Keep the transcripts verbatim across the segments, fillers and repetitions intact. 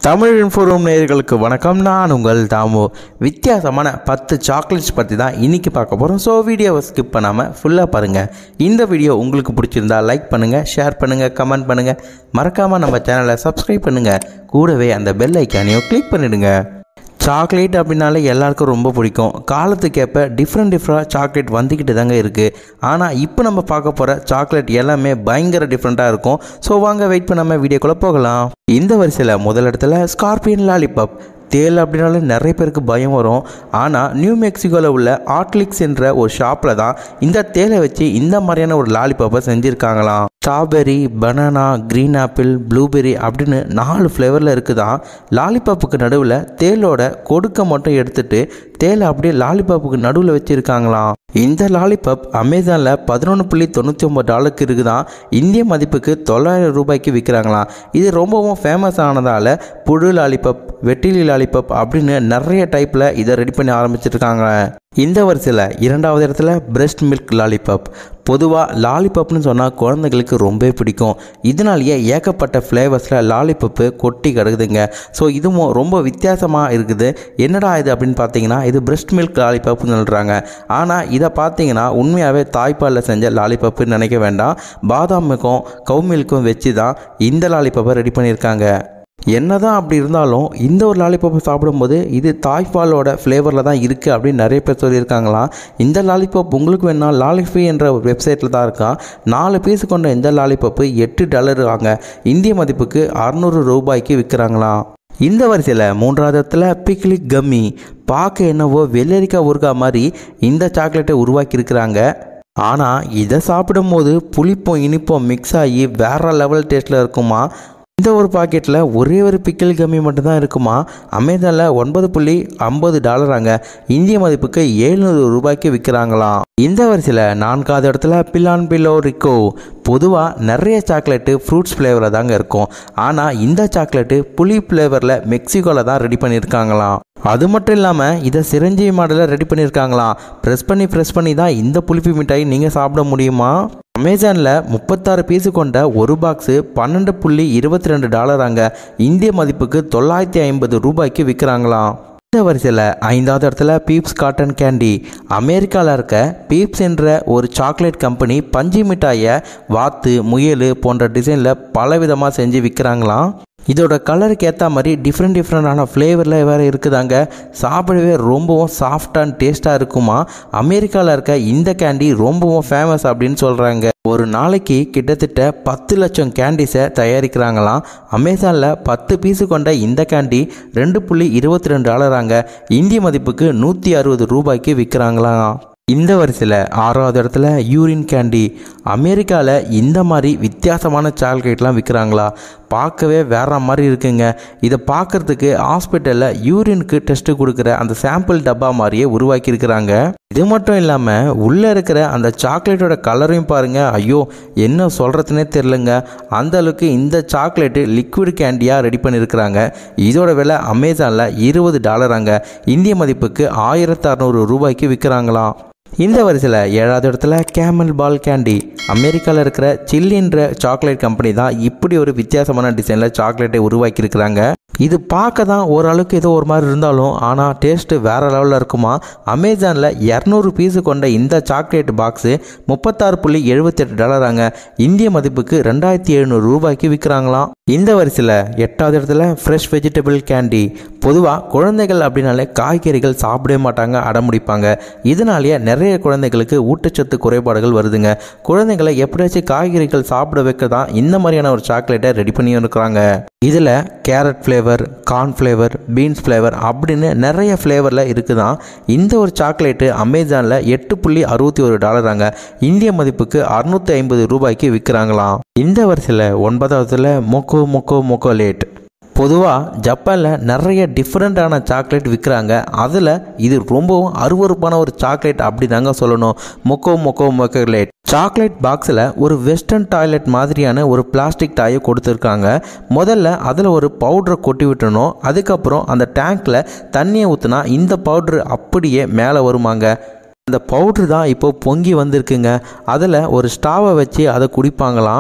தமிழ் இன்ஃபோரூம் நேயர்களுக்கு வணக்கம். நான் உங்கள் தாமு. வித்தியாசமான பத்து சாக்லேட்ஸ் பற்றி தான் இன்றைக்கி பார்க்க போகிறோம். ஸோ வீடியோவை ஸ்கிப் பண்ணாமல் ஃபுல்லாக பாருங்கள். இந்த வீடியோ உங்களுக்கு பிடிச்சிருந்தா லைக் பண்ணுங்கள், ஷேர் பண்ணுங்கள், கமெண்ட் பண்ணுங்கள். மறக்காமல் நம்ம சேனலை சப்ஸ்கிரைப் பண்ணுங்கள். கூடவே அந்த பெல் ஐக்கானையும் கிளிக் பண்ணிவிடுங்க. சாக்லேட் அப்படின்னாலே எல்லாருக்கும் ரொம்ப பிடிக்கும். காலத்துக்கேற்ப டிஃப்ரெண்ட் டிஃப்ரெண்ட் சாக்லேட் வந்துக்கிட்டு தாங்க இருக்குது. ஆனால் இப்போ நம்ம பார்க்க போகிற சாக்லேட் எல்லாமே பயங்கர டிஃப்ரெண்ட்டாக இருக்கும். ஸோ வாங்க வெயிட் பண்ணாமல் வீடியோக்குள்ளே போகலாம். இந்த வரிசையில் முதல் இடத்துல ஸ்கார்பியன் லாலிபாப். தேல் அப்படின்னாலே நிறைய பேருக்கு பயம் வரும். ஆனால் நியூ மெக்சிகோவில் உள்ள ஆட்லிக்ஸ் என்ற ஒரு ஷாப்பில் தான் இந்த தேலை வச்சு இந்த மாதிரியான ஒரு லாலிபாப்பை செஞ்சுருக்காங்களாம். Strawberry, banana, green apple, blueberry அப்படின்னு நாலு ஃப்ளேவரில் இருக்குதான். லாலிபாப்புக்கு நடுவில் தேலோட கொடுக்க மட்டும் எடுத்துட்டு தேலை அப்படியே லாலிபாப்புக்கு நடுவில் வச்சுருக்காங்களாம். இந்த லாலிபாப் அமேசானில் பதினொன்று புள்ளி தொண்ணூற்றி ஒம்பது டாலருக்கு இருக்குதான். இந்திய மதிப்புக்கு தொள்ளாயிரம் ரூபாய்க்கு விற்கிறாங்களாம். இது ரொம்பவும் ஃபேமஸ் ஆனதால் புழு லாலிபாப், வெட்டிலி லாலிபாப் அப்படின்னு நிறைய டைப்பில் இதை ரெடி பண்ணி ஆரம்பிச்சிருக்காங்க. இந்த வரிசையில் இரண்டாவது இடத்துல பிரெஸ்ட் மில்க் லாலிபாப். பொதுவாக லாலிபாப்னு சொன்னால் குழந்தைகளுக்கு ரொம்ப பிடிக்கும். இதனாலேயே ஏகப்பட்ட ஃப்ளேவர்ஸில் லாலிபாப்பு கொட்டி கிடக்குதுங்க. ஸோ இதுவும் ரொம்ப வித்தியாசமாக இருக்குது. என்னடா இது அப்படின்னு பார்த்தீங்கன்னா இது பிரெஸ்ட் மில்க் லாலிபாப்னு சொல்கிறாங்க. ஆனால் இதை பார்த்தீங்கன்னா உண்மையாகவே தாய்ப்பாலில் செஞ்ச லாலிபாப்புன்னு நினைக்க வேண்டாம். பாதாம் மில்க்கும் கவு மில்க்கும் வச்சு தான் இந்த லாலிபாப்பை ரெடி பண்ணியிருக்காங்க. என்னதான் அப்படி இருந்தாலும் இந்த ஒரு லாலிபாப்பை சாப்பிடும்போது இது தாய்ப்பாலோட ஃப்ளேவரில் தான் இருக்குது அப்படின்னு நிறைய பேர் சொல்லியிருக்காங்களாம். இந்த லாலிபாப் உங்களுக்கு வேணா லாலிஃபி என்ற ஒரு வெப்சைட்டில் தான் இருக்கான். நாலு பீஸ் கொண்ட இந்த லாலிபாப்பு எட்டு டாலர் வாங்க இந்திய மதிப்புக்கு அறுநூறு ரூபாய்க்கு விற்கிறாங்களாம். இந்த வரிசையில் மூன்றாவது இடத்துல பிக்லிக் கம்மி. பார்க்க என்னவோ வெள்ளரிக்காய் ஊறுகாய் மாதிரி இந்த சாக்லேட்டை உருவாக்கி இருக்கிறாங்க. ஆனால் இதை சாப்பிடும்போது புளிப்பும் இனிப்பும் மிக்ஸ் ஆகி வேற லெவல் டேஸ்ட்டில் இருக்குமா. இந்த ஒரு பாக்கெட்டில் ஒரே ஒரு பிக்கிள் கம்மி மட்டும்தான் இருக்குமா. அமேசானில் ஒன்பது புள்ளி ஐம்பது டாலராங்க இந்திய மதிப்புக்கு எழுநூறு ரூபாய்க்கு விற்கிறாங்களாம். இந்த வரிசையில் நான்காவது இடத்துல பிலான் பிலோ ரிக்கோ. பொதுவாக நிறைய சாக்லேட்டு ஃப்ரூட்ஸ் ஃப்ளேவரில் தாங்க இருக்கும். ஆனால் இந்த சாக்லேட்டு புளி ஃப்ளேவரில் மெக்சிகோவில் தான் ரெடி பண்ணியிருக்காங்களாம். அது மட்டும் இல்லாமல் இதை சிரஞ்சீவி மாடலில் ரெடி பண்ணியிருக்காங்களாம். ப்ரெஸ் பண்ணி ப்ரெஸ் பண்ணி தான் இந்த புளிப்பு மிட்டாய் நீங்கள் சாப்பிட முடியுமா. அமேசானில் முப்பத்தாறு பீஸு கொண்ட ஒரு பாக்ஸு பன்னெண்டு புள்ளி இருபத்தி ரெண்டு டாலராங்க இந்திய மதிப்புக்கு தொள்ளாயிரத்தி ஐம்பது ரூபாய்க்கு விற்கிறாங்களாம். இந்த வரிசையில் ஐந்தாவது இடத்துல பீப்ஸ் காட்டன் கேண்டி. அமெரிக்காவில் இருக்க பீப்ஸ் என்ற ஒரு சாக்லேட் கம்பெனி பஞ்சு மிட்டாயை வாத்து, முயல் போன்ற டிசைனில் பலவிதமாக செஞ்சு விற்கிறாங்களாம். இதோட கலருக்கு ஏற்ற மாதிரி டிஃப்ரெண்ட் டிஃப்ரெண்டான ஃப்ளேவரில் வேறு இருக்குதாங்க. சாப்பிடவே ரொம்பவும் சாஃப்ட் அண்ட் டேஸ்ட்டாக இருக்குமா. அமெரிக்காவில் இருக்க இந்த கேண்டி ரொம்பவும் ஃபேமஸ் அப்படின்னு சொல்கிறாங்க. ஒரு நாளைக்கு கிட்டத்தட்ட பத்து லட்சம் கேண்டிஸை தயாரிக்கிறாங்களாம். அமேசானில் பத்து பீஸு கொண்ட இந்த கேண்டி ரெண்டு புள்ளி இருபத்தி ரெண்டு டாலராங்க இந்திய மதிப்புக்கு நூற்றி அறுபது ரூபாய்க்கு விற்கிறாங்களாம். இந்த வரிசையில் ஆறாவது இடத்துல யூரின் கேண்டி. அமெரிக்காவில் இந்த மாதிரி வித்தியாசமான சாக்லேட்லாம் விற்கிறாங்களா. பார்க்கவே வேற மாதிரி இருக்குங்க. இதை பார்க்குறதுக்கு ஹாஸ்பிட்டலில் யூரினுக்கு டெஸ்ட்டு கொடுக்குற அந்த சாம்பிள் டப்பா மாதிரியே உருவாக்கியிருக்கிறாங்க. இது மட்டும் இல்லாமல் உள்ளே இருக்கிற அந்த சாக்லேட்டோட கலரையும் பாருங்கள். ஐயோ என்ன சொல்கிறதுனே தெரிலங்க. அந்த அளவுக்கு இந்த சாக்லேட்டு லிக்விட் கேண்டியாக ரெடி பண்ணியிருக்கிறாங்க. இதோட விலை அமேசானில் இருபது டாலராங்க இந்திய மதிப்புக்கு ஆயிரத்தி அறநூறு ரூபாய்க்கு விற்கிறாங்களாம். இந்த வரிசையில் ஏழாவது இடத்துல கேமல் பால் கேண்டி. அமெரிக்காவில் இருக்கிற சில்லின்ற சாக்லேட் கம்பெனி தான் இப்படி ஒரு வித்தியாசமான டிசைனில் சாக்லேட்டை உருவாக்கியிருக்கிறாங்க. இது பார்க்க தான் ஓரளவுக்கு ஏதோ ஒரு மாதிரி இருந்தாலும் ஆனால் டேஸ்ட்டு வேறு லெவலில் இருக்குமா. அமேசானில் இரநூறு பீஸு கொண்ட இந்த சாக்லேட் பாக்ஸு முப்பத்தாறு புள்ளி எழுபத்தெட்டு டாலராங்க இந்திய மதிப்புக்கு ரெண்டாயிரத்தி எழுநூறு ரூபாய்க்கு விற்கிறாங்களாம். இந்த வரிசையில் எட்டாவது இடத்துல ஃப்ரெஷ் வெஜிடபிள் கேண்டி. பொதுவாக குழந்தைகள் அப்படின்னாலே காய்கறிகள் சாப்பிடவே மாட்டாங்க, அடம்பிடிப்பாங்க. இதனாலேயே நிறைய குழந்தைகளுக்கு ஊட்டச்சத்து குறைபாடுகள் வருதுங்க. குழந்தைகளை எப்படியாச்சும் காய்கறிகள் சாப்பிட வைக்க தான் இந்த மாதிரியான ஒரு சாக்லேட்டை ரெடி பண்ணி இருக்கிறாங்க. இதில் carrot flavour, corn flavour, beans flavour அப்படின்னு நிறைய ஃப்ளேவரில் இருக்குதான். இந்த ஒரு சாக்லேட்டு அமேசானில் எட்டு புள்ளி அறுபத்தி ஒரு டாலராங்க இந்திய மதிப்புக்கு அறுநூற்றி ஐம்பது ரூபாய்க்கு விற்கிறாங்களாம். இந்த வரிசையில் ஒன்பதாவதுல மொக்கோ மொக்கோ மொக்கோலேட். பொதுவாக ஜப்பானில் நிறைய டிஃப்ரெண்ட்டான சாக்லேட் விற்கிறாங்க. அதில் இது ரொம்பவும் அருவருப்பான ஒரு சாக்லேட் அப்படி தாங்க சொல்லணும். மொக்கோ மொக்கோ மொக்கோலேட் சாக்லேட் பாக்ஸில் ஒரு வெஸ்டர்ன் டாய்லெட் மாதிரியான ஒரு பிளாஸ்டிக் டாயை கொடுத்துருக்காங்க. முதல்ல அதில் ஒரு பவுடரை கொட்டி விட்டணும். அதுக்கப்புறம் அந்த டேங்க்கில் தண்ணியை ஊற்றினா இந்த பவுட்ரு அப்படியே மேலே வருமாங்க. அந்த பவுட்ரு தான் இப்போ பொங்கி வந்திருக்குங்க. அதில் ஒரு ஸ்டாவை வச்சு அதை குடிப்பாங்களாம்.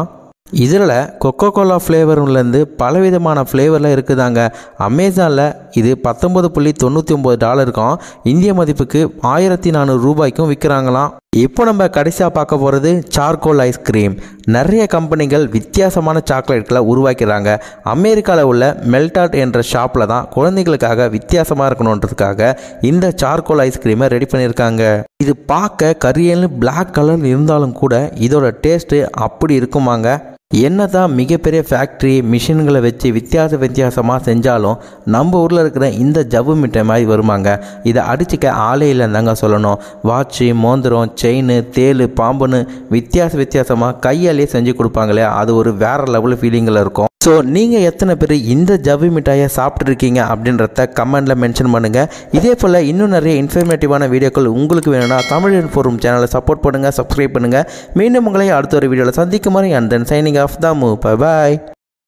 இதில் கொக்கோ கோலா ஃப்ளேவர்லேருந்து பலவிதமான ஃப்ளேவரில் இருக்குதாங்க. அமேசானில் இது பத்தொம்பது புள்ளி தொண்ணூற்றி ஒம்பது டாலருக்கும் இந்திய மதிப்புக்கு ஆயிரத்தி நானூறு ரூபாய்க்கும் விற்கிறாங்களாம். இப்போ நம்ம கடைசியாக பார்க்க போகிறது சார்கோல் ஐஸ்கிரீம். நிறைய கம்பெனிகள் வித்தியாசமான சாக்லேட்களை உருவாக்கிறாங்க. அமெரிக்காவில் உள்ள மெல்டாட் என்ற ஷாப்பில் தான் குழந்தைகளுக்காக வித்தியாசமாக இருக்கணுன்றதுக்காக இந்த சார்கோல் ஐஸ்கிரீமை ரெடி பண்ணியிருக்காங்க. இது பார்க்க கரியல்னு பிளாக் கலர் இருந்தாலும் கூட இதோட டேஸ்ட்டு அப்படி இருக்குமாங்க. என்ன தான் மிகப்பெரிய ஃபேக்ட்ரி மிஷின்களை வச்சு வித்தியாச வித்தியாசமாக செஞ்சாலும் நம்ம ஊரில் இருக்கிற இந்த ஜவ்வு மிட்டாய் மாதிரி வருமாங்க. இதை அடிச்சுக்க ஆளே இல்லைந்தாங்க சொல்லணும். வாட்சு, மோந்திரம், செயின், தேல், பாம்புன்னு வித்தியாச வித்தியாசமாக கையாலேயே செஞ்சு கொடுப்பாங்களே, அது ஒரு வேறு லெவல் ஃபீலிங்கில் இருக்கும். ஸோ நீங்கள் எத்தனை பேர் இந்த ஜவ்வு மிட்டாயை சாப்பிட்ருக்கீங்க அப்படின்றத கமெண்டில் மென்ஷன் பண்ணுங்கள். இதே போல் இன்னும் நிறைய இன்ஃபர்மேட்டிவான வீடியோக்கள் உங்களுக்கு வேணும்னா தமிழ் இன்ஃபோரம் சேனலை சப்போர்ட் பண்ணுங்கள், சப்ஸ்கிரைப் பண்ணுங்கள். மீண்டும் உங்களை அடுத்த ஒரு வீடியோவில் சந்திக்கும் மாதிரி and then signing off Dhamu. Bye bye.